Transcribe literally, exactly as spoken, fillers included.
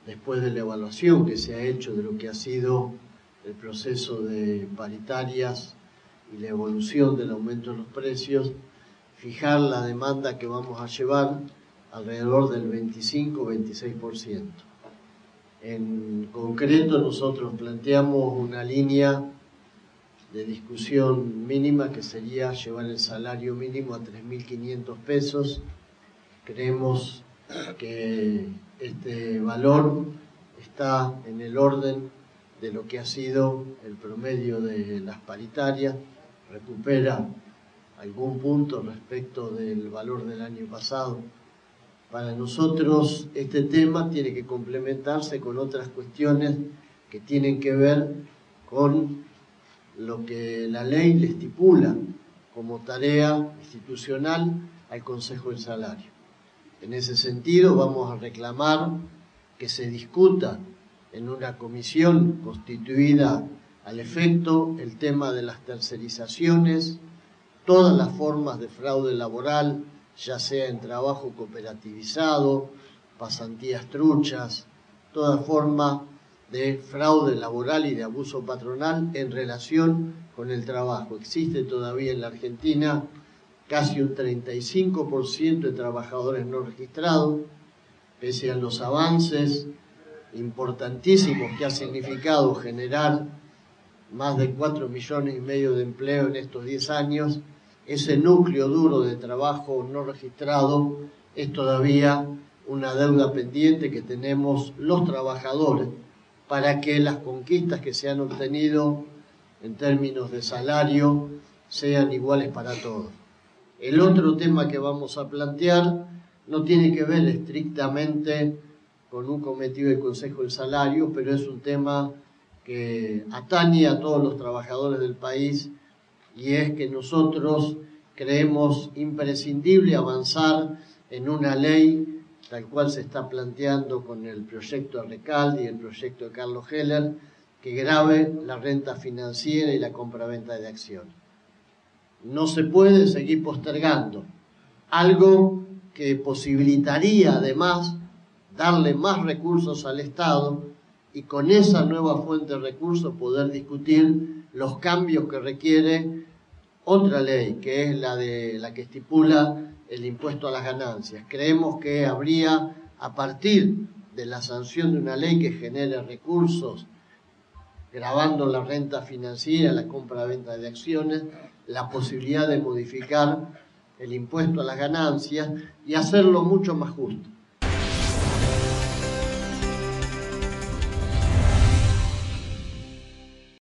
después de la evaluación que se ha hecho de lo que ha sido el proceso de paritarias y la evolución del aumento de los precios, fijar la demanda que vamos a llevar alrededor del veinticinco a veintiséis por ciento. En concreto, nosotros planteamos una línea de discusión mínima que sería llevar el salario mínimo a tres mil quinientos pesos. Creemos que este valor está en el orden de lo que ha sido el promedio de las paritarias, recupera algún punto respecto del valor del año pasado. Para nosotros este tema tiene que complementarse con otras cuestiones que tienen que ver con lo que la ley le estipula como tarea institucional al Consejo del Salario. En ese sentido vamos a reclamar que se discuta en una comisión constituida al efecto el tema de las tercerizaciones, todas las formas de fraude laboral, ya sea en trabajo cooperativizado, pasantías truchas, toda forma de fraude laboral y de abuso patronal en relación con el trabajo. Existe todavía en la Argentina casi un treinta y cinco por ciento de trabajadores no registrados, pese a los avances importantísimos que ha significado generar más de cuatro millones y medio de empleo en estos diez años, ese núcleo duro de trabajo no registrado es todavía una deuda pendiente que tenemos los trabajadores para que las conquistas que se han obtenido en términos de salario sean iguales para todos. El otro tema que vamos a plantear no tiene que ver estrictamente con un cometido del Consejo del Salario, pero es un tema que atañe a todos los trabajadores del país, y es que nosotros creemos imprescindible avanzar en una ley tal cual se está planteando con el proyecto de Recalde y el proyecto de Carlos Heller, que grave la renta financiera y la compraventa de acciones. No se puede seguir postergando algo que posibilitaría además darle más recursos al Estado y con esa nueva fuente de recursos poder discutir los cambios que requiere otra ley, que es la de la que estipula el impuesto a las ganancias. Creemos que habría, a partir de la sanción de una ley que genere recursos gravando la renta financiera, la compra-venta de acciones, la posibilidad de modificar el impuesto a las ganancias y hacerlo mucho más justo.